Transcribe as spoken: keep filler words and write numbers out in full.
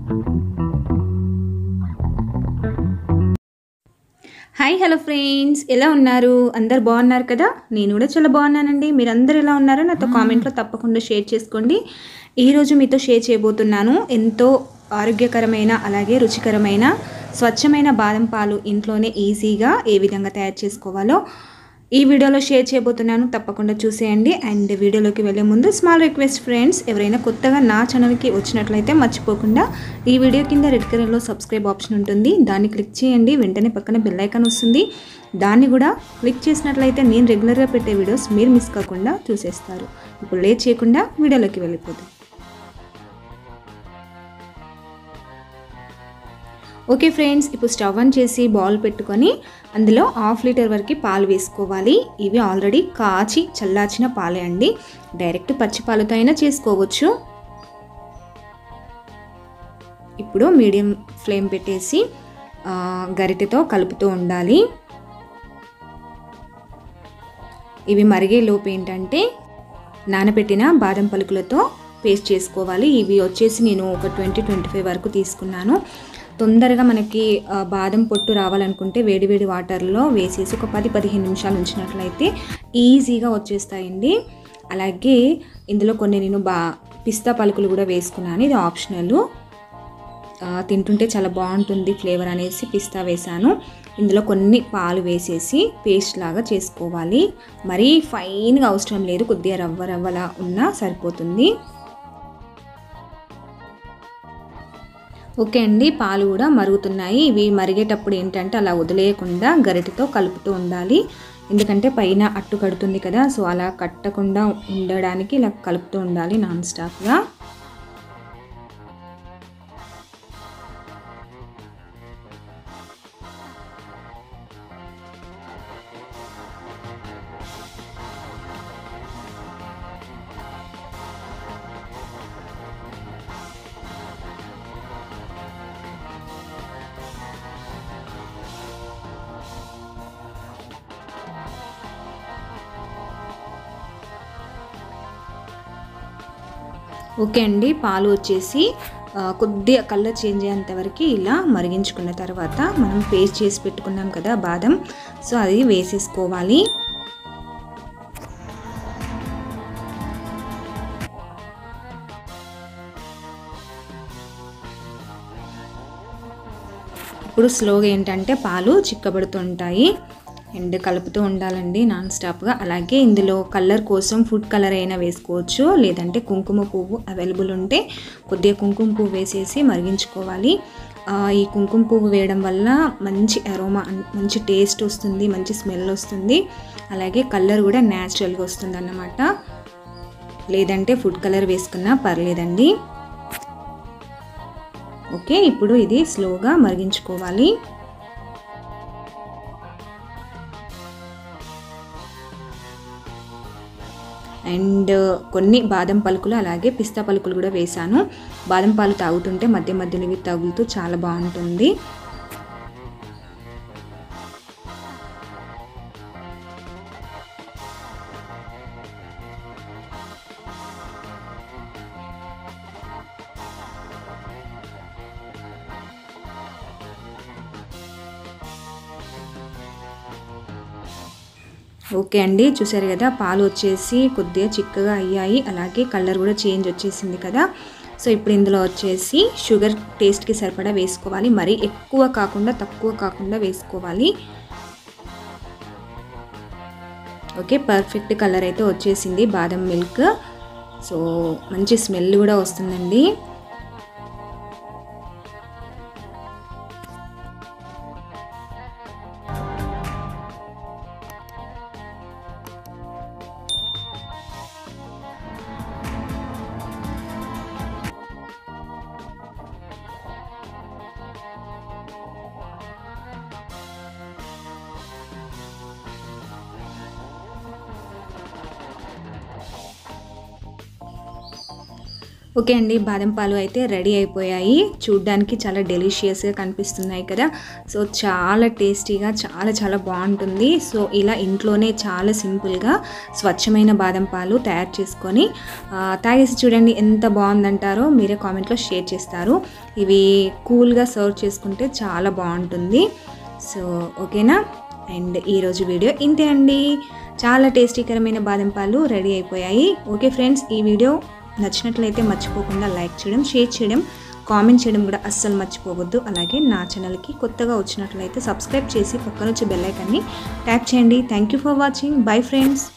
Hi hello friends, ఎలా ఉన్నారు? అందరు బాగున్నారు కదా? నేను కూడా చాలా బాగున్నానండి. మీరందరూ ఎలా ఉన్నారో నాతో కామెంట్లో తప్పకుండా షేర్ చేసుకోండి. ఈరోజు మీతో షేర్ చేయబోతున్నాను ఎంతో ఆరోగ్యకరమైన అలాగే రుచికరమైన స్వచ్ఛమైన బాదం పాలు ఇంట్లోనే ఈజీగా ఏ విధంగా తయారు చేసుకోవాలో ఈ వీడియోలో షేర్ చేయబోతున్నాను. తప్పకుండా చూసేయండి. అండ్ వీడియోలోకి వెళ్ళే ముందు స్మాల్ రిక్వెస్ట్ ఫ్రెండ్స్, ఎవరైనా కొత్తగా నా ఛానల్కి వచ్చినట్లయితే మర్చిపోకుండా ఈ వీడియో కింద రెడ్ కలర్లో సబ్స్క్రైబ్ ఆప్షన్ ఉంటుంది, దాన్ని క్లిక్ చేయండి. వెంటనే పక్కన బెల్ ఐకాన్ వస్తుంది, దాన్ని కూడా క్లిక్ చేసినట్లయితే నేను రెగ్యులర్గా పెట్టే వీడియోస్ మీరు మిస్ కాకుండా చూసేస్తారు. ఇప్పుడు లేట్ చేయకుండా వీడియోలోకి వెళ్ళిపోతాం. ఓకే ఫ్రెండ్స్, ఇప్పుడు స్టవ్ ఆన్ చేసి బౌల్ పెట్టుకొని అందులో హాఫ్ లీటర్ వరకు పాలు వేసుకోవాలి. ఇవి ఆల్రెడీ కాచి చల్లార్చిన పాలే అండి. డైరెక్ట్ పచ్చి పాలతో అయినా చేసుకోవచ్చు. ఇప్పుడు మీడియం ఫ్లేమ్ పెట్టేసి గరిటెతో కలుపుతూ ఉండాలి. ఇవి మరిగే లోపు ఏంటంటే నానబెట్టిన బాదం పలుకులతో పేస్ట్ చేసుకోవాలి. ఇవి వచ్చేసి నేను ఒక ట్వంటీ ట్వంటీ ఫైవ్ వరకు తీసుకున్నాను. తొందరగా మనకి బాదం పొట్టు రావాలనుకుంటే వేడి వేడి వాటర్లో వేసేసి ఒక పది పదిహేను నిమిషాలు ఉంచినట్లయితే ఈజీగా వచ్చేస్తాయండి. అలాగే ఇందులో కొన్ని నేను బా పిస్తా పలుకులు కూడా వేసుకున్నాను. ఇది ఆప్షనల్, తింటుంటే చాలా బాగుంటుంది ఫ్లేవర్ అనేసి పిస్తా వేసాను. ఇందులో కొన్ని పాలు వేసేసి పేస్ట్ లాగా చేసుకోవాలి. మరీ ఫైన్గా అవసరం లేదు, కొద్దిగా రవ్వ రవ్వలా ఉన్నా సరిపోతుంది. ఓకే అండి, పాలు కూడా మరుగుతున్నాయి. ఇవి మరిగేటప్పుడు ఏంటంటే అలా వదిలేయకుండా గరిటెతో కలుపుతూ ఉండాలి. ఎందుకంటే పైన అట్టు కడుతుంది కదా, సో అలా కట్టకుండా ఉండడానికి ఇలా కలుపుతూ ఉండాలి నాన్ స్టాప్గా. ఓకే అండి, పాలు వచ్చేసి కొద్దిగా కలర్ చేంజ్ అయ్యేంత వరకు ఇలా మరిగించుకున్న తర్వాత మనం పేస్ట్ చేసి పెట్టుకున్నాం కదా బాదం, సో అది వేసేసుకోవాలి. ఇప్పుడు స్లోగా ఏంటంటే పాలు చిక్కబడుతుంటాయి అండ్ కలుపుతూ ఉండాలండి నాన్ స్టాప్గా. అలాగే ఇందులో కలర్ కోసం ఫుడ్ కలర్ అయినా వేసుకోవచ్చు, లేదంటే కుంకుమ పువ్వు అవైలబుల్ ఉంటే కొద్దిగా కుంకుమ పువ్వు వేసేసి మరిగించుకోవాలి. ఈ కుంకుమ పువ్వు వేయడం వల్ల మంచి అరోమా, మంచి టేస్ట్ వస్తుంది, మంచి స్మెల్ వస్తుంది. అలాగే కలర్ కూడా న్యాచురల్గా వస్తుంది అన్నమాట. లేదంటే ఫుడ్ కలర్ వేసుకున్నా పర్లేదండి. ఓకే, ఇప్పుడు ఇది స్లోగా మరిగించుకోవాలి. అండ్ కొన్ని బాదం పలుకులు అలాగే పిస్తా పలుకులు కూడా వేసాను. బాదం పాలు తాగుతుంటే మధ్య మధ్యలో ఇవి తగులుతూ చాలా బాగుంటుంది. ఓకే అండి, చూసారు కదా పాలు వచ్చేసి కొద్దిగా చిక్కగా అయ్యాయి, అలాగే కలర్ కూడా చేంజ్ వచ్చేసింది కదా. సో ఇప్పుడు ఇందులో వచ్చేసి షుగర్ టేస్ట్కి సరిపడా వేసుకోవాలి. మరీ ఎక్కువ కాకుండా తక్కువ కాకుండా వేసుకోవాలి. ఓకే, పర్ఫెక్ట్ కలర్ అయితే వచ్చేసింది బాదం మిల్క్. సో మంచి స్మెల్ కూడా వస్తుందండి. ఓకే అండి, బాదం పాలు అయితే రెడీ అయిపోయాయి. చూడ్డానికి చాలా డెలిషియస్గా కనిపిస్తున్నాయి కదా. సో చాలా టేస్టీగా చాలా చాలా బాగుంటుంది. సో ఇలా ఇంట్లోనే చాలా సింపుల్గా స్వచ్ఛమైన బాదం పాలు తయారు చేసుకొని తాగేసి చూడండి, ఎంత బాగుందంటారో మీరే కామెంట్లో షేర్ చేస్తారు. ఇవి కూల్గా సర్వ్ చేసుకుంటే చాలా బాగుంటుంది. సో ఓకేనా, అండ్ ఈరోజు వీడియో ఇంతే అండి. చాలా టేస్టీకరమైన బాదం పాలు రెడీ అయిపోయాయి. ఓకే ఫ్రెండ్స్, ఈ వీడియో నచ్చినట్లయితే మర్చిపోకుండా లైక్ చేయడం, షేర్ చేయడం, కామెంట్ చేయడం కూడా అస్సలు మర్చిపోవద్దు. అలాగే నా ఛానల్కి కొత్తగా వచ్చినట్లయితే సబ్స్క్రైబ్ చేసి పక్కన వచ్చే బెల్ ఐకాన్ని ట్యాప్ చేయండి. Thank you for watching. Bye friends.